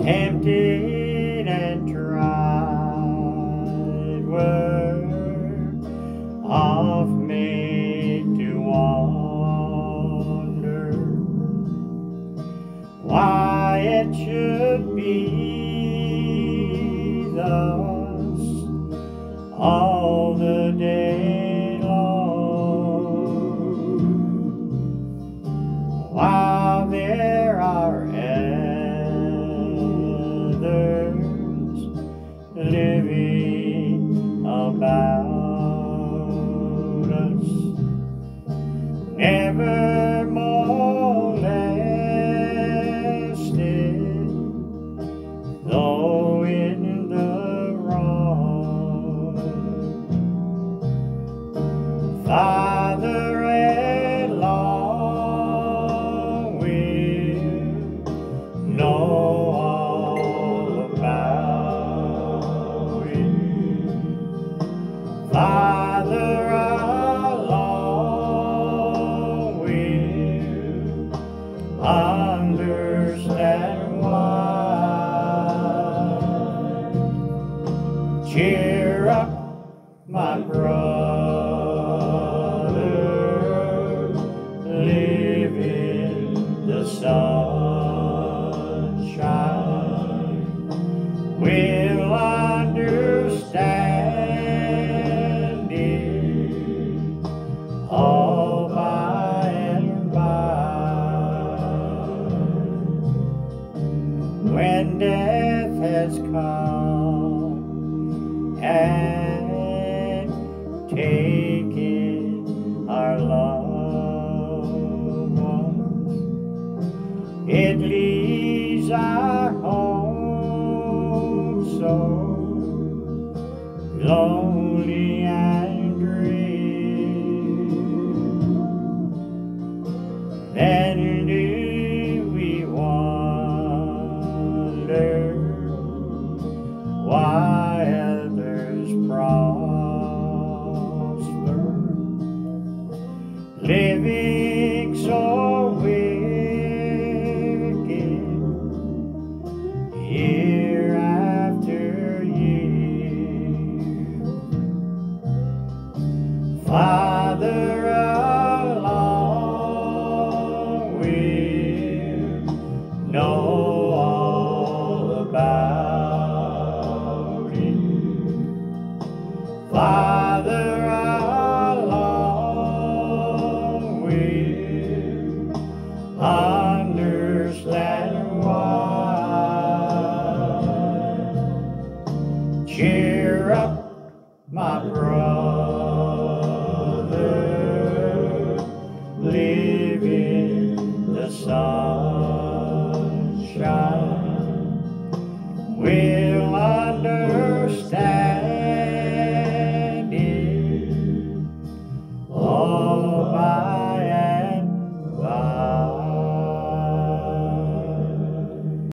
tempted and tried were oft made to wonder why it should be thus all the day long, while there are others living about us, never molested, though in the wrong. Father at long will know all about it. Father alone will understand why. Cheer up, my brother, live in the sunshine. We'll understand it all by and by, when death has come and taken our loved ones. It leaves our home so lonely